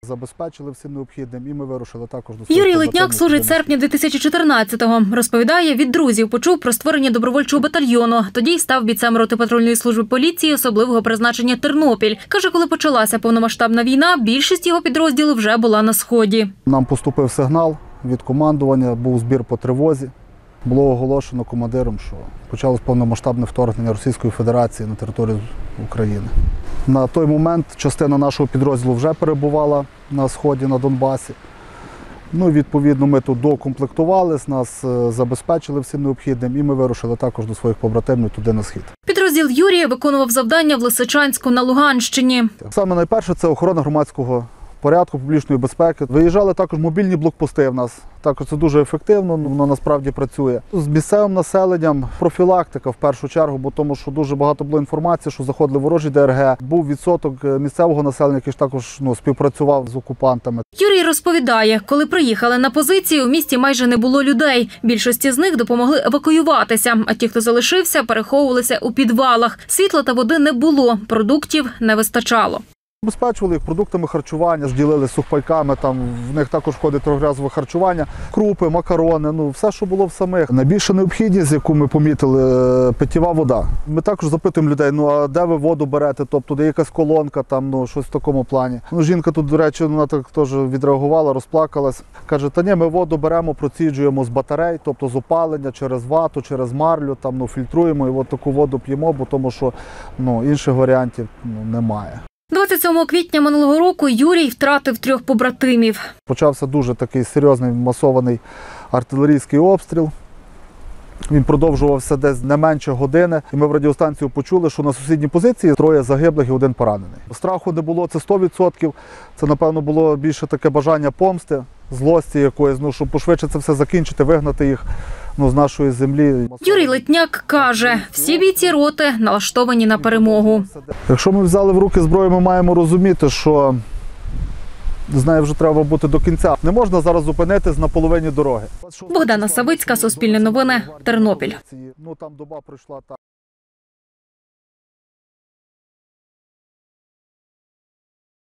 Забезпечили всім необхідним і ми вирушили також до своїх Юрій Литняк служить з серпня 2014-го. Розповідає, від друзів почув про створення добровольчого батальйону. Тоді й став бійцем роти патрульної служби поліції особливого призначення «Тернопіль». Каже, коли почалася повномасштабна війна, більшість його підрозділу вже була на Сході. Нам поступив сигнал від командування, був збір по тривозі. Було оголошено командиром, що почалось повномасштабне вторгнення Російської Федерації на територію України. На той момент частина нашого підрозділу вже перебувала на Сході, на Донбасі. Відповідно, ми тут докомплектувались, нас забезпечили всім необхідним і ми вирушили також до своїх побратимів туди на Схід. Підрозділ Юрія виконував завдання в Лисичанську на Луганщині. Саме найперше – це охорона громадського порядку, публічної безпеки. Виїжджали також мобільні блокпости в нас. Також це дуже ефективно, воно насправді працює. З місцевим населенням профілактика в першу чергу, бо тому що дуже багато було інформації, що заходили ворожі ДРГ. Був відсоток місцевого населення, який ж також співпрацював з окупантами. Юрій розповідає, коли приїхали на позиції, у місті майже не було людей. Більшості з них допомогли евакуюватися, а ті, хто залишився, переховувалися у підвалах. Світла та води не було, продуктів не вистачало. Забезпечували їх продуктами харчування, ділили сухпайками, там в них також входить трьохразове харчування, крупи, макарони, все, що було в самих. Найбільша необхідність, яку ми помітили, питєва вода. Ми також запитуємо людей, а де ви воду берете, тобто де якась колонка, щось в такому плані. Жінка тут, до речі, вона так теж відреагувала, розплакалась. Каже, та ні, ми воду беремо, проціджуємо з батарей, тобто з опалення, через вату, через марлю, фільтруємо і от таку воду п'ємо, бо тому що інших варіантів немає. 27 квітня минулого року Юрій втратив 3 побратимів. Почався дуже такий серйозний масований артилерійський обстріл. Він продовжувався десь не менше години. І ми в радіостанцію почули, що на сусідній позиції 3 загиблих і 1 поранений. Страху не було, це 100%. Це, напевно, було більше таке бажання помсти, злості якоїсь, щоб пошвидше це все закінчити, вигнати їх з нашої землі. Юрій Литняк каже, всі бійці роти налаштовані на перемогу. Якщо ми взяли в руки зброю, ми маємо розуміти, що з нею вже треба бути до кінця. Не можна зараз зупинитись на половині дороги. Богдана Савицька, Суспільне новини, Тернопіль.